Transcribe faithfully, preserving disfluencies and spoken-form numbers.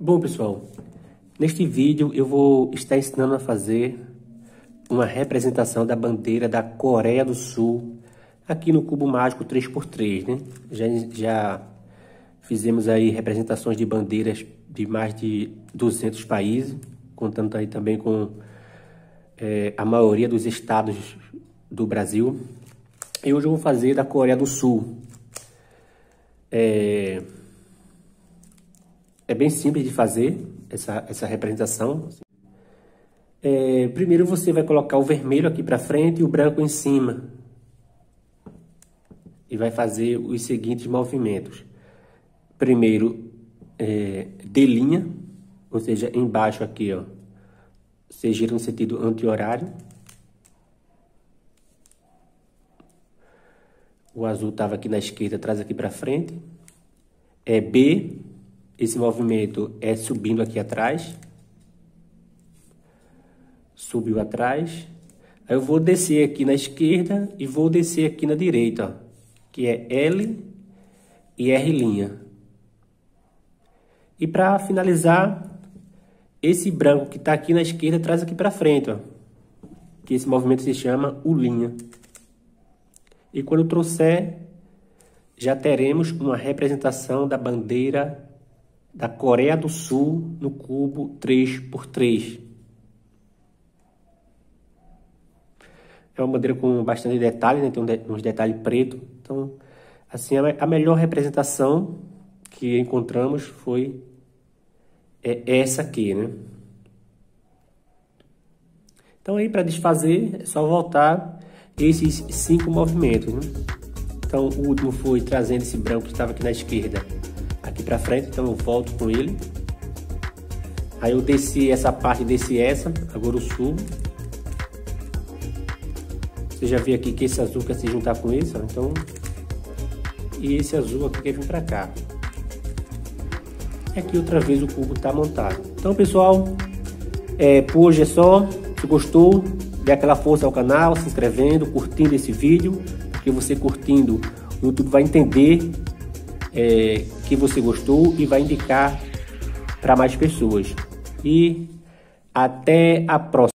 Bom, pessoal, neste vídeo eu vou estar ensinando a fazer uma representação da bandeira da Coreia do Sul aqui no cubo mágico três por três, né? Já, já fizemos aí representações de bandeiras de mais de duzentos países, contando aí também com é, a maioria dos estados do Brasil. E hoje eu vou fazer da Coreia do Sul. É... É bem simples de fazer essa, essa representação. É, primeiro você vai colocar o vermelho aqui para frente e o branco em cima. E vai fazer os seguintes movimentos. Primeiro, é, de linha, ou seja, embaixo aqui, ó. Você gira no sentido anti-horário. O azul estava aqui na esquerda, traz aqui para frente. É B. Esse movimento é subindo aqui atrás. Subiu atrás. Aí eu vou descer aqui na esquerda e vou descer aqui na direita, ó, que é L e R'. E para finalizar, esse branco que está aqui na esquerda traz aqui para frente, ó, que esse movimento se chama U'. E quando eu trouxer, já teremos uma representação da bandeira da Coreia do Sul no cubo três por três. É uma bandeira com bastante detalhe, né? Tem uns detalhes pretos. Então, assim, a melhor representação que encontramos foi essa aqui, né? Então, aí, para desfazer, é só voltar esses cinco movimentos, né? Então, o último foi trazendo esse branco que estava aqui na esquerda aqui para frente, então eu volto com ele. Aí eu desci essa parte, desci essa, agora eu subo. Você já viu aqui que esse azul quer se juntar com esse, ó, então... E esse azul aqui quer vir para cá. E aqui outra vez o cubo está montado. Então, pessoal, é, por hoje é só. Se gostou, dê aquela força ao canal, se inscrevendo, curtindo esse vídeo, porque você curtindo, o YouTube vai entender É, que você gostou e vai indicar para mais pessoas. E até a próxima.